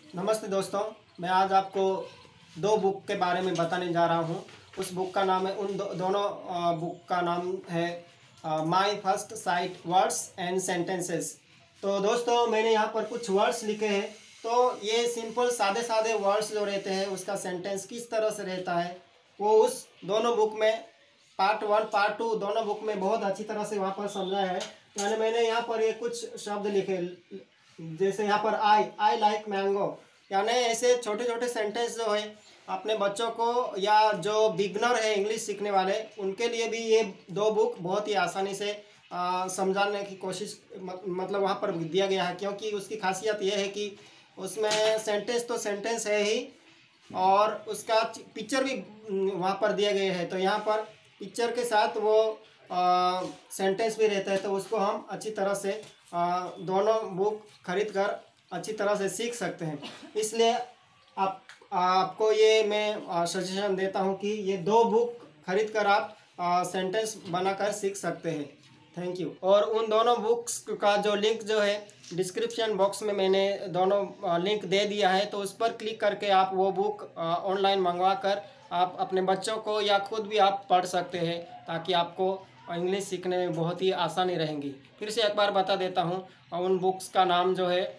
नमस्ते दोस्तों, मैं आज आपको दो बुक के बारे में बताने जा रहा हूँ। उस बुक का नाम है दोनों बुक का नाम है my first sight words and sentences. तो दोस्तों मैंने यहाँ पर कुछ वर्ड्स लिखे हैं। तो ये सिंपल सादे सादे वर्ड्स जो रहते हैं उसका सेंटेंस किस तरह से रहता है वो उस दोनों बुक में पार्ट 1 पार्ट 2 दोनों बुक में बहुत अच्छी तरह से वहाँ पर समझाया है। यानी मैंने यहाँ पर ये कुछ शब्द लिखे, जैसे यहाँ पर आई लाइक मैंगो। यानी ऐसे छोटे छोटे सेंटेंस जो है अपने बच्चों को या जो बिगनर है इंग्लिश सीखने वाले उनके लिए भी ये दो बुक बहुत ही आसानी से समझाने की कोशिश मतलब वहाँ पर दिया गया है, क्योंकि उसकी खासियत ये है कि उसमें सेंटेंस तो सेंटेंस है ही और उसका पिक्चर भी वहाँ पर दिए गए हैं। तो यहाँ पर पिक्चर के साथ वो सेंटेंस भी रहता है, तो उसको हम अच्छी तरह से दोनों बुक खरीद कर अच्छी तरह से सीख सकते हैं। इसलिए आपको ये मैं सजेशन देता हूँ कि ये दो बुक खरीद कर आप सेंटेंस बनाकर सीख सकते हैं। Thank you. और उन दोनों बुक्स का जो लिंक जो है डिस्क्रिप्शन बॉक्स में मैंने दोनों लिंक दे दिया है, तो उस पर क्लिक करके आप वो बुक ऑनलाइन मंगवा कर आप अपने बच्चों को या खुद भी आप पढ़ सकते हैं, ताकि आपको इंग्लिश सीखने में बहुत ही आसानी रहेंगी। फिर से एक बार बता देता हूँ, उन बुक्स का नाम जो है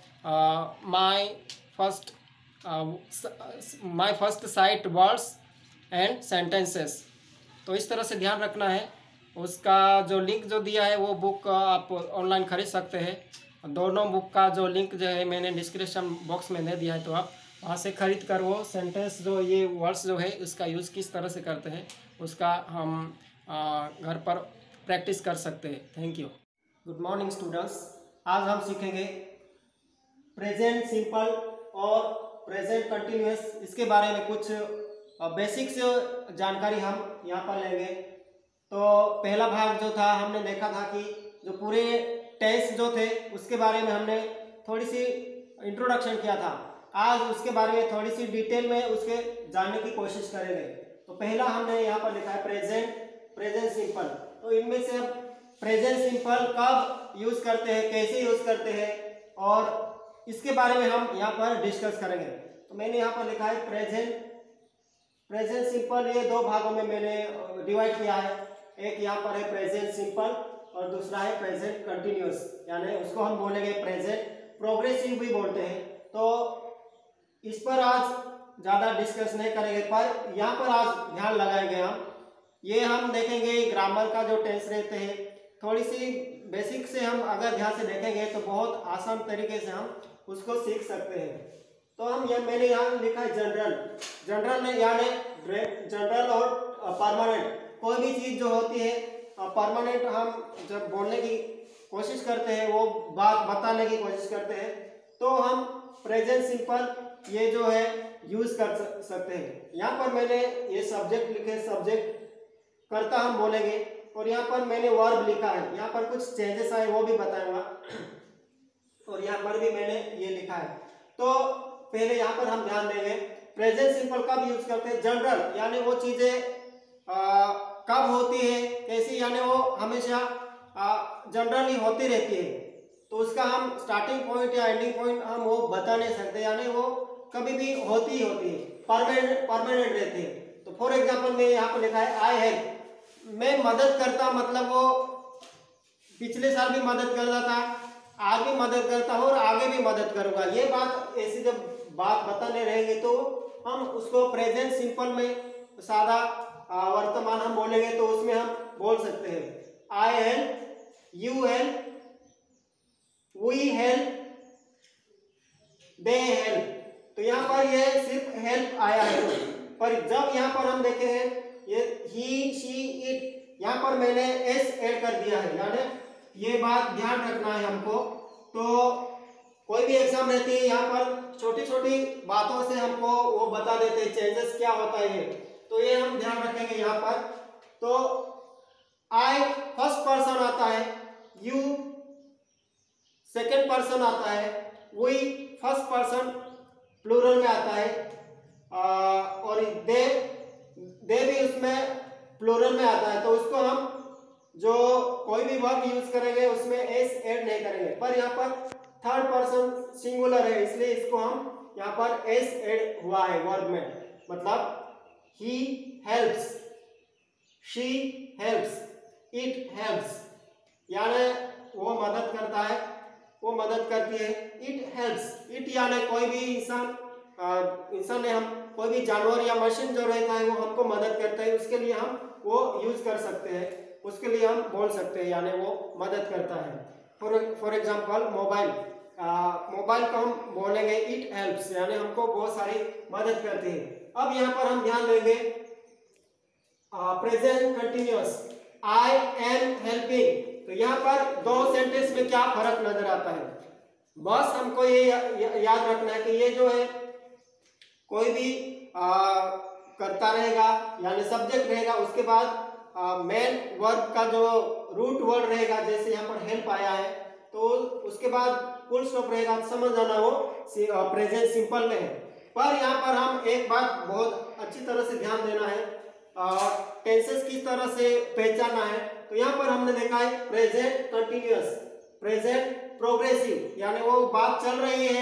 my first sight words and sentences. तो इस तरह से ध्यान रखना है। उसका जो लिंक जो दिया है वो बुक आप ऑनलाइन खरीद सकते हैं। दोनों बुक का जो लिंक जो है मैंने डिस्क्रिप्शन बॉक्स में दे दिया है, तो आप वहाँ से खरीद कर वो सेंटेंस जो ये वर्ड्स जो है उसका यूज़ किस तरह से करते हैं उसका हम घर पर प्रैक्टिस कर सकते हैं। Thank you. Good morning students, आज हम सीखेंगे प्रेजेंट सिंपल और प्रेजेंट कंटिन्यूअस। इसके बारे में कुछ बेसिक्स जानकारी हम यहाँ पर लेंगे। तो पहला भाग जो था हमने देखा था कि जो पूरे टेंस जो थे उसके बारे में हमने थोड़ी सी इंट्रोडक्शन किया था। आज उसके बारे में थोड़ी सी डिटेल में उसके जानने की कोशिश करेंगे। तो पहला हमने यहाँ पर लिखा है प्रेजेंट सिंपल। तो इनमें से अब प्रेजेंट सिंपल कब यूज करते हैं, कैसे यूज करते हैं, और इसके बारे में हम यहाँ पर डिस्कस करेंगे। तो मैंने यहाँ पर लिखा है प्रेजेंट सिंपल। ये दो भागों में मैंने डिवाइड किया है। एक यहाँ पर है प्रेजेंट सिंपल और दूसरा है प्रेजेंट कंटिन्यूअस, यानी उसको हम बोलेंगे प्रेजेंट प्रोग्रेसिव भी बोलते हैं। तो इस पर आज ज़्यादा डिस्कस नहीं करेंगे, पर यहाँ पर आज ध्यान लगाएंगे हम देखेंगे ग्रामर का जो टेंस रहते हैं, थोड़ी सी बेसिक से हम अगर ध्यान से देखेंगे तो बहुत आसान तरीके से हम उसको सीख सकते हैं। तो मैंने यहाँ लिखा है जनरल में, यानी जनरल और परमानेंट। कोई भी चीज़ जो होती है परमानेंट, हम जब बोलने की कोशिश करते हैं वो बात बताने की कोशिश करते हैं, तो हम प्रेजेंट सिंपल ये जो है यूज कर सकते हैं। यहाँ पर मैंने ये सब्जेक्ट लिखे, सब्जेक्ट कर्ता हम बोलेंगे, और यहाँ पर मैंने वर्ब लिखा है। यहाँ पर कुछ चेंजेस आए वो भी बताऊंगा, और यहाँ पर भी मैंने ये लिखा है। तो पहले यहाँ पर हम ध्यान देंगे प्रेजेंट सिंपल कब यूज करते हैं। जनरल यानी वो चीजें कब होती है, कैसी, यानी वो हमेशा जनरली होती रहती है। तो उसका हम स्टार्टिंग पॉइंट या एंडिंग पॉइंट हम वो बता नहीं सकते, यानी वो कभी भी होती ही होती है, परमानेंट रहती है। तो फॉर एग्जाम्पल मैं यहाँ पर लिखा है आई हेल्प, मैं मदद करता, मतलब वो पिछले साल भी मदद करता था, आज भी मदद करता हूँ और आगे भी मदद करूँगा। ये बात ऐसी जब बात बताने रहेंगे तो हम उसको प्रेजेंट सिंपल में सादा वर्तमान हम बोलेंगे, तो उसमें हम बोल सकते हैं I help, you help, we help, they help. तो यहाँ पर ये सिर्फ हेल्प आया है, पर जब यहाँ पर हम देखे हैं ये ही, शी, इट, यहाँ पर मैंने एस ऐड कर दिया है, यानी ये बात ध्यान रखना है हमको। तो कोई भी एग्जाम रहती है, यहाँ पर छोटी छोटी बातों से हमको वो बता देते हैं चेंजेस क्या होता है, तो ये हम ध्यान रखेंगे यहाँ पर। तो आई फर्स्ट पर्सन आता है, यू सेकेंड पर्सन आता है, वी फर्स्ट पर्सन प्लूरल में आता है, और दे भी उसमें प्लूरल में आता है। तो उसको हम जो कोई भी वर्ब यूज करेंगे उसमें एस ऐड नहीं करेंगे, पर यहाँ पर थर्ड पर्सन सिंगुलर है, इसलिए इसको हम यहाँ पर एस ऐड हुआ है वर्ब में। मतलब he helps, she helps, it helps, यानी वो मदद करता है, वो मदद करती है। it helps, it यानी कोई भी इंसान ने हम कोई भी जानवर या मशीन जो रहता है वो हमको मदद करता है, उसके लिए हम वो यूज कर सकते हैं, उसके लिए हम बोल सकते हैं, यानी वो मदद करता है। फॉर एग्जांपल मोबाइल, मोबाइल को हम बोलेंगे इट हेल्प्स, यानी हमको बहुत सारी मदद करती है। अब यहाँ पर हम ध्यान देंगे present continuous, I am helping. तो यहाँ पर दो सेंटेंस में क्या फर्क नजर आता है, बस हमको ये याद रखना है कि ये जो है कोई भी करता रहेगा यानी सब्जेक्ट रहेगा, उसके बाद मेन वर्ब का जो रूट वर्ड रहेगा, जैसे यहाँ पर हेल्प आया है तो उसके बाद फुल स्टॉप रहेगा, समझ जाना वो प्रेजेंट सिंपल में है। पर यहाँ पर हम एक बात बहुत अच्छी तरह से ध्यान देना है, टेंसेस किस तरह से पहचानना है। तो यहाँ पर हमने देखा है प्रेजेंट कंटिन्यूअस, प्रेजेंट प्रोग्रेसिव, यानी वो बात चल रही है,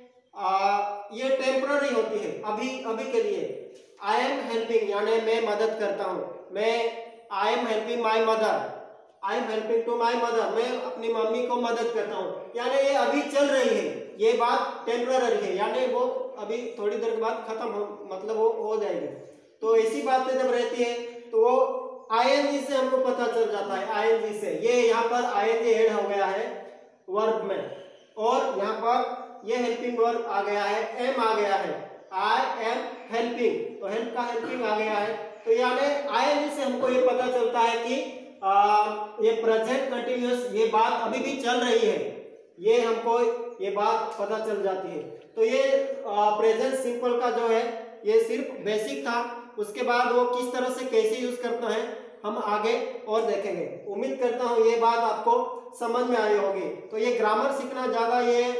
ये टेम्पररी होती है, अभी के लिए। आई एम हेल्पिंग यानी मैं मदद करता हूँ, मैं I am helping my mother, I am helping to my mother, मैं अपनी मम्मी को मदद करता हूँ, यानी ये अभी चल रही है, ये बात टेम्पररी है, यानी वो अभी थोड़ी देर के बाद खत्म हो, मतलब वो हो जाएगी। तो ऐसी बातें जब रहती है तो वो आईएनजी से हमको पता चल जाता है, आईएनजी से, ये यहाँ पर आईएनजी ऐड हो गया है वर्ब में, और यहाँ पर ये हेल्पिंग वर्ब आ गया है, एम आ गया है, आई एम हेल्पिंग, तो हेल्प का हेल्पिंग आ गया है। तो यानी आईएनजी से हमको ये पता चलता है कि ये प्रेजेंट कंटिन्यूअस, ये बात अभी भी चल रही है, ये हमको ये बात पता चल जाती है। तो ये प्रेजेंट सिंपल का जो है ये सिर्फ बेसिक था, उसके बाद वो किस तरह से कैसे यूज करना है हम आगे और देखेंगे। उम्मीद करता हूँ ये बात आपको समझ में आई होगी। तो ये ग्रामर सीखना ज़्यादा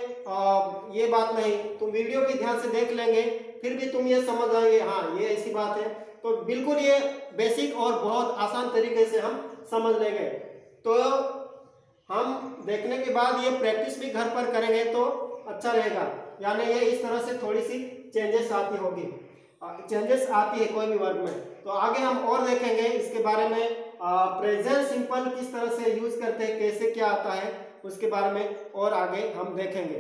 ये बात नहीं, तुम वीडियो भी ध्यान से देख लेंगे फिर भी तुम ये समझ आएंगे, हाँ ये ऐसी बात है। तो बिल्कुल ये बेसिक और बहुत आसान तरीके से हम समझ लेंगे। तो हम देखने के बाद ये प्रैक्टिस भी घर पर करेंगे तो अच्छा रहेगा, यानी ये इस तरह से थोड़ी सी चेंजेस आती होगी, चेंजेस आती है कोई भी वर्ड में। तो आगे हम और देखेंगे इसके बारे में, प्रेजेंट सिंपल किस तरह से यूज करते हैं, कैसे क्या आता है उसके बारे में और आगे हम देखेंगे।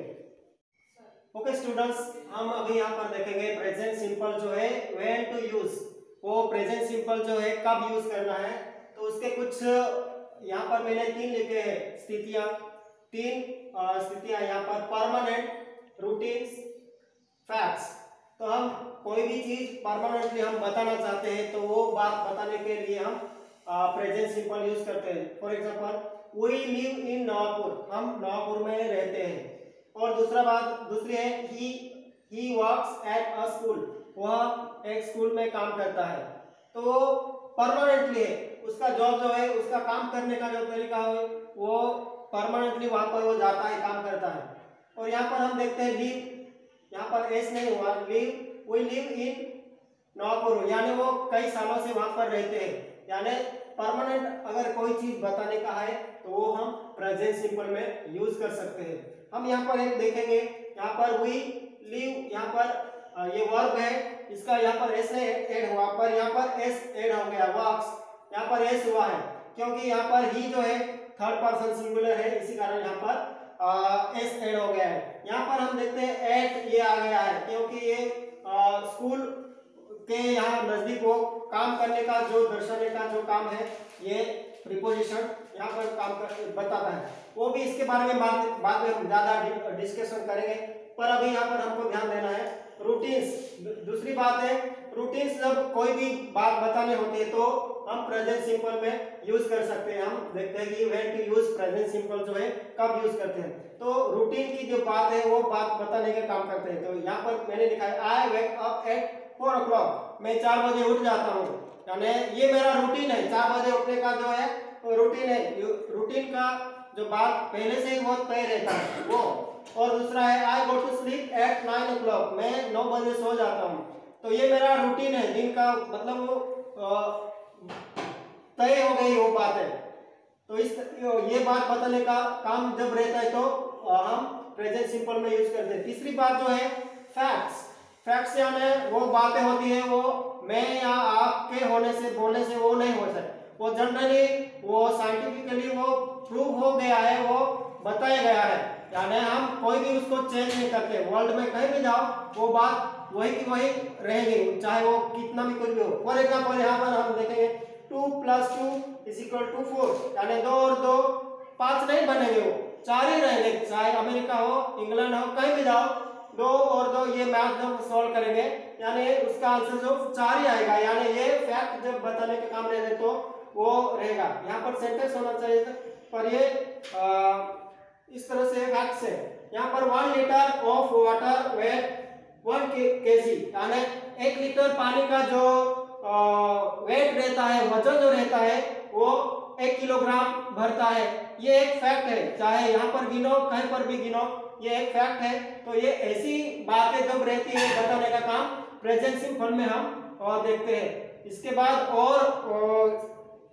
ओके स्टूडेंट्स, हम अभी यहाँ पर देखेंगे प्रेजेंट सिंपल जो है व्हेन टू यूज, वो प्रेजेंट सिंपल जो है कब यूज करना है। तो उसके कुछ यहाँ पर मैंने 3 लिखे हैं स्थितियाँ, 3 स्थितियाँ यहाँ पर, परमानेंट, रूटीन्स, फैक्ट्स। तो हम कोई भी चीज परमानेंटली हम बताना चाहते हैं तो वो बात बताने के लिए हम प्रेजेंट सिंपल यूज करते हैं। For example we live in Navapur, हम नवापुर में रहते हैं। और दूसरी है he works at a school, वह एक स्कूल में काम करता है। तो वो परमानेंटली है, उसका जॉब जो है, उसका काम करने का जो तरीका है वो परमानेंटली वहां पर वो जाता है, काम करता है। और यहाँ पर हम देखते हैं लिव, यहाँ पर एस नहीं हुआ, live, we live in Navapur, यानी वो कई सालों से वहां पर रहते हैं। यानी परमानेंट अगर कोई चीज बताने का है तो वो हम प्रेजेंट सिंपल में यूज कर सकते हैं। हम यहाँ पर एक देखेंगे, यहाँ पर वी लिव, यहाँ पर ये वर्ब है, इसका यहाँ पर एस ऐड हुआ, पर यहाँ पर एस ऐड हो गया, वर्क्स, यहाँ पर एस हुआ है क्योंकि यहाँ पर ही जो है थर्ड पर्सन सिंगुलर है, इसी कारण यहाँ पर एस ऐड हो गया है। यहाँ पर हम देखते हैं एट ये आ गया है क्योंकि ये स्कूल के यहाँ नजदीक वो काम करने का जो दर्शाने का जो काम है, ये प्रीपोजिशन यहाँ पर काम कर बताता है। वो भी इसके बारे में बाद में हम ज़्यादा डिस्कशन करेंगे, पर अभी यहाँ पर हमको ध्यान देना है रूटीन्स। दूसरी बात है रूटीन्स, जब कोई भी बात बतानी होती है तो हम प्रेजेंट सिंपल में यूज कर सकते हैं। हम देखते हैं कि when to use present simple जो है कब यूज करते हैं। तो रूटीन की जो बात है वो बात बताने का काम करते हैं। तो यहाँ पर मैंने लिखा है आई वेक अप एट 4 o'clock, मैं 4 बजे उठ जाता हूँ, यानी ये मेरा रूटीन है, 4 बजे उठने का जो है रूटीन है। रूटीन का जो बात पहले से ही वो तय रहता है वो। और दूसरा है I go to sleep at 9 o'clock, मैं 9 बजे सो जाता हूँ। तो ये मेरा रूटीन है, दिन का मतलब वो तय हो गई वो बात है। तो ये बात बताने का काम जब रहता है तो हम प्रेजेंट सिंपल में यूज करते हैं। तीसरी बात जो है फैक्ट्स। फैक्ट्स यानी वो बातें होती है वो मैं या आपके होने से बोलने से वो नहीं हो सकती, वो जनरली वो साइंटिफिकली वो प्रूव हो गया है, वो बताया गया है, यानी हम कोई भी उसको चेंज नहीं करते। वर्ल्ड में कहीं भी जाओ वो बात वही की वही रहेगी, चाहे वो कितना भी कुछ भी हो। फॉर एग्जाम्पल यहाँ पर हम देखेंगे 2 + 2 = 4, यानी 2 और 2 5 नहीं बनेंगे, वो 4 ही रहेंगे। चाहे अमेरिका हो, इंग्लैंड हो, कहीं भी जाओ 2 और 2 ये मैथ जब सॉल्व करेंगे यानी उसका आंसर जो 4 ही आएगा, यानी ये फैक्ट जब बताने के काम रहेगा तो वो रहेगा। यहाँ पर सेंटेंस होना चाहिए पर ये इस तरह से फैक्ट्स है। यहाँ पर 1 litre of water weight 1 kg, यानी 1 लीटर पानी का जो वेट रहता है, वजन जो रहता है वो 1 किलोग्राम भरता है। ये एक फैक्ट है, चाहे यहाँ पर गिनो कहीं पर भी गिनो, ये एक फैक्ट है। तो ये ऐसी बातें जब रहती है बताने का काम प्रेजेंट सिंपल में हम देखते हैं। इसके बाद और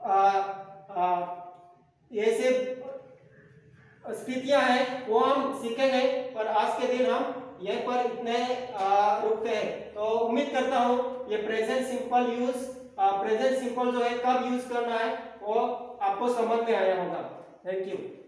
ऐसे स्थितियां हैं वो हम सीखेंगे, पर आज के दिन हम यहीं पर इतने रुकते हैं। तो उम्मीद करता हूँ ये प्रेजेंट सिंपल जो है कब यूज करना है वो आपको समझ में आया होगा। Thank you.